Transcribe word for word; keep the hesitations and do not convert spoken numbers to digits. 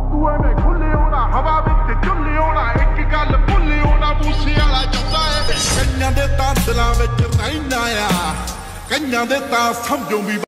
ਤੂੰ ਐਵੇਂ ਖੁੱਲਿਓ ਨਾ ਹਵਾ ਵਿੱਚ ਝੁੱਲਿਓ ਨਾ ਇੱਕ ਗੱਲ ਭੁੱਲਿਓ ਨਾ ਮੂਸੇ ਵਾਲਾ ਚਾਹੁੰਦਾ ਏ ਕਈਆਂ ਦੇ ਤਾਂ ਦਿਲਾਂ ਵਿੱਚ ਰਹਿਣਾ ਆ ਕਈਆਂ ਦੇ ਤਾਂ ਸਮਝੋਂ ਵੀ